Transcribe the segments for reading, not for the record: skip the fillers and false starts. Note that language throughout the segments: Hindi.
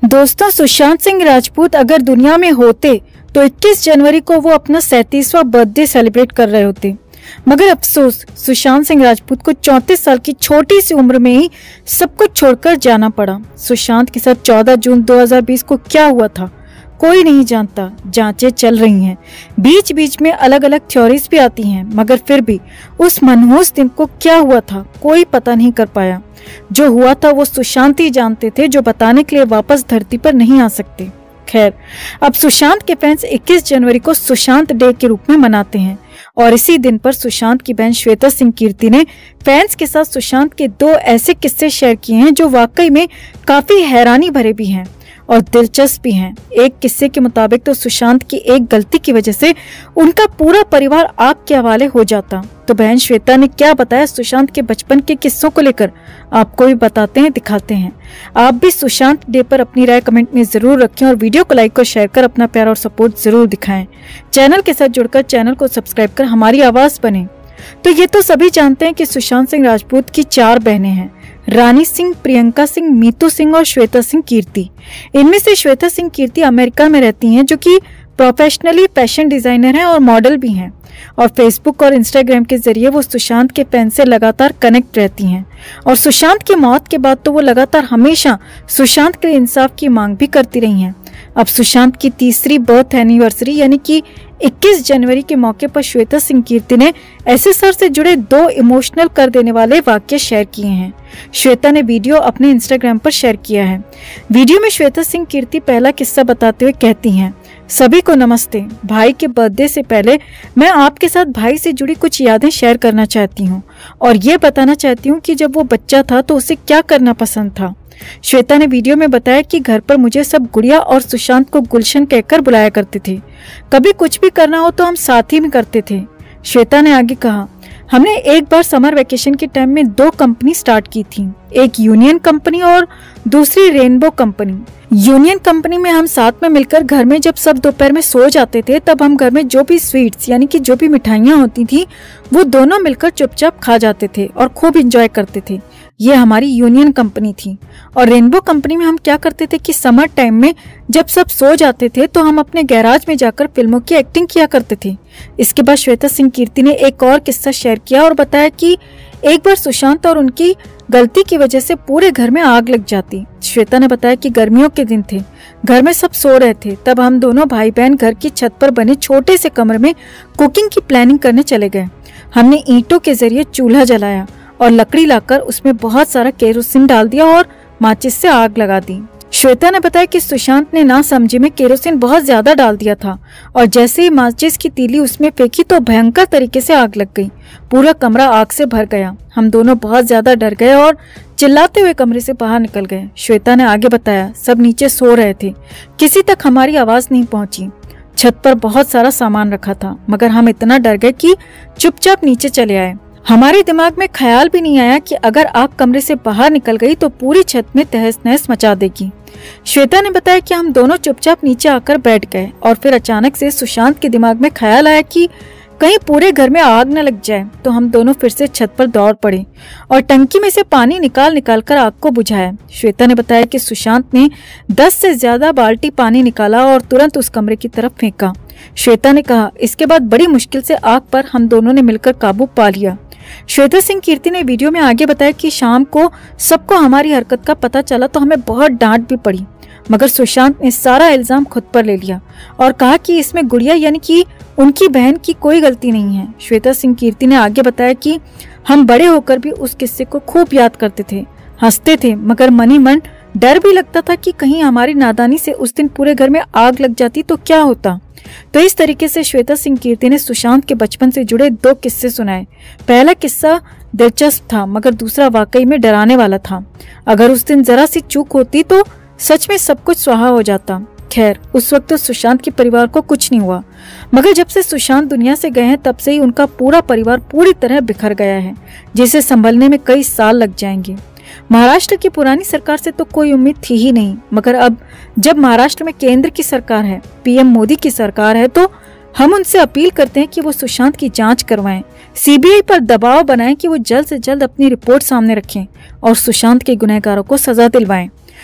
दोस्तों, सुशांत सिंह राजपूत अगर दुनिया में होते तो 21 जनवरी को वो अपना 37वां बर्थडे सेलिब्रेट कर रहे होते। मगर अफसोस, सुशांत सिंह राजपूत को 34 साल की छोटी सी उम्र में ही सब कुछ छोड़कर जाना पड़ा। सुशांत के साथ 14 जून 2020 को क्या हुआ था कोई नहीं जानता। जांचें चल रही हैं, बीच बीच में अलग अलग थ्योरीज भी आती हैं, मगर फिर भी उस मनहूस दिन को क्या हुआ था कोई पता नहीं कर पाया। जो हुआ था वो सुशांत ही जानते थे, जो बताने के लिए वापस धरती पर नहीं आ सकते। खैर, अब सुशांत के फैंस 21 जनवरी को सुशांत डे के रूप में मनाते हैं और इसी दिन पर सुशांत की बहन श्वेता सिंह कीर्ति ने फैंस के साथ सुशांत के 2 ऐसे किस्से शेयर किए हैं जो वाकई में काफी हैरानी भरे भी हैं और दिलचस्प भी हैं। एक किस्से के मुताबिक तो सुशांत की एक गलती की वजह से उनका पूरा परिवार आग के हवाले हो जाता। तो बहन श्वेता ने क्या बताया सुशांत के बचपन के किस्सों को लेकर, आपको भी बताते हैं, दिखाते हैं। आप भी सुशांत डे पर अपनी राय कमेंट में जरूर रखें और वीडियो को लाइक और शेयर कर अपना प्यार और सपोर्ट जरूर दिखाएं। चैनल के साथ जुड़कर चैनल को सब्सक्राइब कर हमारी आवाज बने। तो ये तो सभी जानते हैं कि सुशांत सिंह राजपूत की 4 बहनें हैं, रानी सिंह, प्रियंका सिंह, मीतू सिंह और श्वेता सिंह कीर्ति। इनमें से श्वेता सिंह कीर्ति अमेरिका में रहती हैं, जो कि प्रोफेशनली फैशन डिजाइनर हैं और मॉडल भी हैं और फेसबुक और इंस्टाग्राम के जरिए वो सुशांत के फैन से लगातार कनेक्ट रहती हैं। और सुशांत की मौत के बाद तो वो लगातार हमेशा सुशांत के इंसाफ की मांग भी करती रही हैं। अब सुशांत की 3री बर्थ एनिवर्सरी यानी कि 21 जनवरी के मौके पर श्वेता सिंह कीर्ति ने एसएसआर से जुड़े 2 इमोशनल कर देने वाले वाक्य शेयर किए हैं। श्वेता ने वीडियो अपने इंस्टाग्राम पर शेयर किया है। वीडियो में श्वेता सिंह कीर्ति पहला किस्सा बताते हुए कहती हैं, सभी को नमस्ते। भाई के बर्थडे से पहले मैं आपके साथ भाई से जुड़ी कुछ यादें शेयर करना चाहती हूँ और ये बताना चाहती हूँ कि जब वो बच्चा था तो उसे क्या करना पसंद था। श्वेता ने वीडियो में बताया कि घर पर मुझे सब गुड़िया और सुशांत को गुलशन कहकर बुलाया करते थे। कभी कुछ भी करना हो तो हम साथ ही में करते थे। श्वेता ने आगे कहा, हमने एक बार समर वेकेशन के टाइम में 2 कंपनी स्टार्ट की थी, एक यूनियन कंपनी और दूसरी रेनबो कंपनी। यूनियन कंपनी में हम साथ में मिलकर घर में जब सब दोपहर में सो जाते थे तब हम घर में जो भी स्वीट्स यानी कि जो भी मिठाइयाँ होती थी वो दोनों मिलकर चुपचाप खा जाते थे और खूब एंजॉय करते थे। ये हमारी यूनियन कंपनी थी। और रेनबो कंपनी में हम क्या करते थे कि समर टाइम में जब सब सो जाते थे तो हम अपने गैराज में जाकर फिल्मों की एक्टिंग किया करते थे। इसके बाद श्वेता सिंह कीर्ति ने एक और किस्सा शेयर किया और बताया कि एक बार सुशांत और उनकी गलती की वजह से पूरे घर में आग लग जाती। श्वेता ने बताया कि गर्मियों के दिन थे, घर में सब सो रहे थे, तब हम दोनों भाई बहन घर की छत पर बने छोटे से कमरे में कुकिंग की प्लानिंग करने चले गए। हमने ईंटों के जरिए चूल्हा जलाया और लकड़ी लाकर उसमें बहुत सारा केरोसिन डाल दिया और माचिस से आग लगा दी। श्वेता ने बताया कि सुशांत ने ना समझे में केरोसिन बहुत ज्यादा डाल दिया था और जैसे ही माचिस की तीली उसमें फेंकी तो भयंकर तरीके से आग लग गई। पूरा कमरा आग से भर गया। हम दोनों बहुत ज्यादा डर गए और चिल्लाते हुए कमरे से बाहर निकल गए। श्वेता ने आगे बताया, सब नीचे सो रहे थे, किसी तक हमारी आवाज नहीं पहुंची। छत पर बहुत सारा सामान रखा था, मगर हम इतना डर गए कि चुपचाप नीचे चले आए। हमारे दिमाग में ख्याल भी नहीं आया कि अगर आग कमरे से बाहर निकल गई तो पूरी छत में तहस नहस मचा देगी। श्वेता ने बताया कि हम दोनों चुपचाप नीचे आकर बैठ गए और फिर अचानक से सुशांत के दिमाग में ख्याल आया कि कहीं पूरे घर में आग न लग जाए। तो हम दोनों फिर से छत पर दौड़ पड़े और टंकी में से पानी निकाल कर आग को बुझाया। श्वेता ने बताया कि सुशांत ने 10 से ज्यादा बाल्टी पानी निकाला और तुरंत उस कमरे की तरफ फेंका। श्वेता ने कहा, इसके बाद बड़ी मुश्किल से आग पर हम दोनों ने मिलकर काबू पा लिया। श्वेता सिंह कीर्ति ने वीडियो में आगे बताया कि शाम को सबको हमारी हरकत का पता चला तो हमें बहुत डांट भी पड़ी, मगर सुशांत ने सारा इल्जाम खुद पर ले लिया और कहा कि इसमें गुड़िया यानी कि उनकी बहन की कोई गलती नहीं है। श्वेता सिंह कीर्ति ने आगे बताया कि हम बड़े होकर भी उस किस्से को खूब याद करते थे, हंसते थे, मगर मन ही मन डर भी लगता था कि कहीं हमारी नादानी से उस दिन पूरे घर में आग लग जाती तो क्या होता। तो इस तरीके से श्वेता सिंह कीर्ति ने सुशांत के बचपन से जुड़े 2 किस्से सुनाए। पहला किस्सा दिलचस्प था, मगर दूसरा वाकई में डराने वाला था। अगर उस दिन जरा सी चूक होती तो सच में सब कुछ स्वाहा हो जाता। खैर, उस वक्त तो सुशांत के परिवार को कुछ नहीं हुआ, मगर जब से सुशांत दुनिया से गए हैं तब से ही उनका पूरा परिवार पूरी तरह बिखर गया है, जिसे संभलने में कई साल लग जाएंगे। महाराष्ट्र की पुरानी सरकार से तो कोई उम्मीद थी ही नहीं, मगर अब जब महाराष्ट्र में केंद्र की सरकार है, पीएम मोदी की सरकार है, तो हम उनसे अपील करते हैं कि वो सुशांत की जांच करवाएं, सीबीआई पर दबाव बनाएं कि वो जल्द से जल्द अपनी रिपोर्ट सामने रखें और सुशांत के गुनहगारों को सजा दिलवाएं।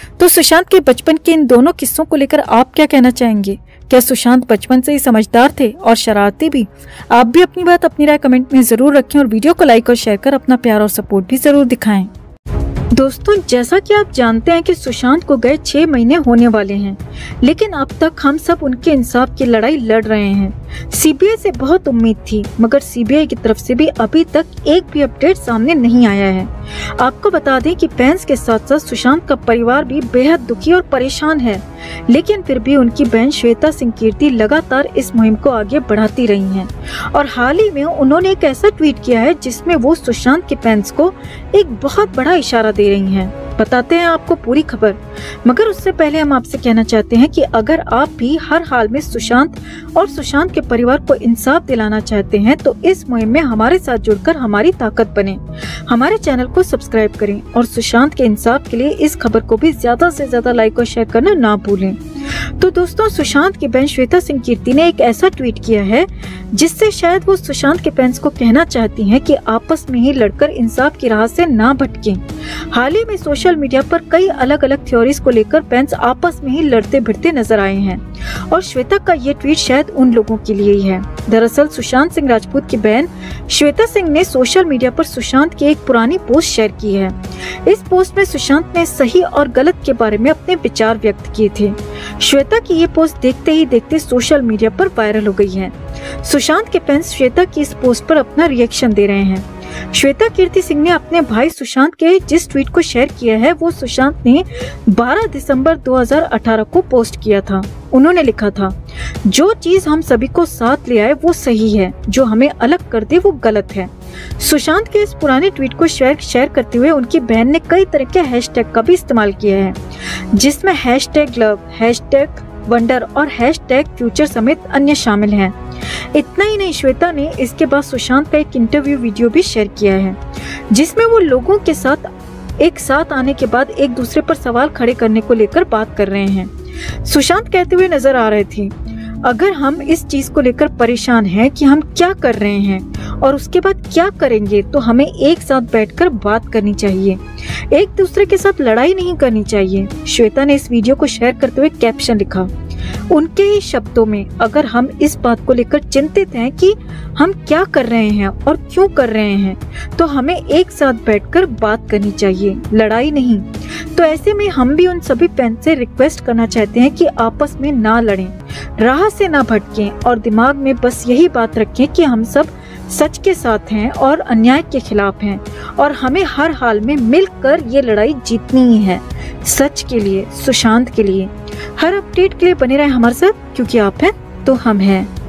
तो सुशांत के बचपन के इन दोनों किस्सों को लेकर आप क्या कहना चाहेंगे? क्या सुशांत बचपन से ही समझदार थे और शरारती भी? आप भी अपनी बात, अपनी राय कमेंट में जरूर रखें और वीडियो को लाइक और शेयर कर अपना प्यार और सपोर्ट भी जरूर दिखाएं। दोस्तों, जैसा कि आप जानते हैं कि सुशांत को गए 6 महीने होने वाले हैं, लेकिन अब तक हम सब उनके इंसाफ की लड़ाई लड़ रहे हैं। सीबीआई से बहुत उम्मीद थी, मगर सीबीआई की तरफ से भी अभी तक एक भी अपडेट सामने नहीं आया है। आपको बता दें कि फैंस के साथ साथ सुशांत का परिवार भी बेहद दुखी और परेशान है, लेकिन फिर भी उनकी बहन श्वेता सिंह कीर्ति लगातार इस मुहिम को आगे बढ़ाती रही हैं और हाल ही में उन्होंने एक ऐसा ट्वीट किया है जिसमें वो सुशांत के फैंस को एक बहुत बड़ा इशारा दे रही हैं। बताते हैं आपको पूरी खबर, मगर उससे पहले हम आपसे कहना चाहते हैं कि अगर आप भी हर हाल में सुशांत और सुशांत के परिवार को इंसाफ दिलाना चाहते हैं तो इस मुहिम में हमारे साथ जुड़कर हमारी ताकत बने। हमारे चैनल को सब्सक्राइब करें और सुशांत के इंसाफ के लिए इस खबर को भी ज्यादा से ज्यादा लाइक और शेयर करना ना भूलें। तो दोस्तों, सुशांत की बहन श्वेता सिंह कीर्ति ने एक ऐसा ट्वीट किया है जिससे शायद वो सुशांत के फैंस को कहना चाहती हैं कि आपस में ही लड़कर इंसाफ की राह से ना भटकें। हाल ही में सोशल मीडिया पर कई अलग अलग थ्योरीज को लेकर फैंस आपस में ही लड़ते भिड़ते नजर आए हैं और श्वेता का ये ट्वीट शायद उन लोगों के लिए ही है। दरअसल सुशांत सिंह राजपूत की बहन श्वेता सिंह ने सोशल मीडिया पर सुशांत की एक पुरानी पोस्ट शेयर की है। इस पोस्ट में सुशांत ने सही और गलत के बारे में अपने विचार व्यक्त किए थे। श्वेता की ये पोस्ट देखते ही देखते सोशल मीडिया पर वायरल हो गई है। सुशांत के फैंस श्वेता की इस पोस्ट पर अपना रिएक्शन दे रहे हैं। श्वेता कीर्ति सिंह ने अपने भाई सुशांत के जिस ट्वीट को शेयर किया है वो सुशांत ने 12 दिसंबर 2018 को पोस्ट किया था। उन्होंने लिखा था, जो चीज हम सभी को साथ ले आए वो सही है, जो हमें अलग कर दे वो गलत है। सुशांत के इस पुराने ट्वीट को शेयर करते हुए उनकी बहन ने कई तरह के हैशटैग का भी इस्तेमाल किया है, जिसमें #लव, #वंडर और #फ्यूचर समेत अन्य शामिल हैं। इतना ही नहीं, श्वेता ने इसके बाद सुशांत का एक इंटरव्यू वीडियो भी शेयर किया है जिसमें वो लोगों के साथ एक साथ आने के बाद एक दूसरे पर सवाल खड़े करने को लेकर बात कर रहे हैं। सुशांत कहते हुए नजर आ रहे थे, अगर हम इस चीज को लेकर परेशान हैं कि हम क्या कर रहे हैं और उसके बाद क्या करेंगे तो हमें एक साथ बैठकर बात करनी चाहिए, एक दूसरे के साथ लड़ाई नहीं करनी चाहिए। श्वेता ने इस वीडियो को शेयर करते हुए कैप्शन लिखा, उनके ही शब्दों में, अगर हम इस बात को लेकर चिंतित हैं कि हम क्या कर रहे हैं और क्यों कर रहे हैं तो हमें एक साथ बैठकर बात करनी चाहिए, लड़ाई नहीं। तो ऐसे में हम भी उन सभी फैंस से रिक्वेस्ट करना चाहते हैं कि आपस में ना लड़ें, राह से ना भटकें और दिमाग में बस यही बात रखें कि हम सब सच के साथ हैं और अन्याय के खिलाफ हैं और हमें हर हाल में मिलकर ये लड़ाई जीतनी ही है, सच के लिए, सुशांत के लिए। हर अपडेट के लिए बने रहें हमारे साथ, क्योंकि आप हैं तो हम हैं।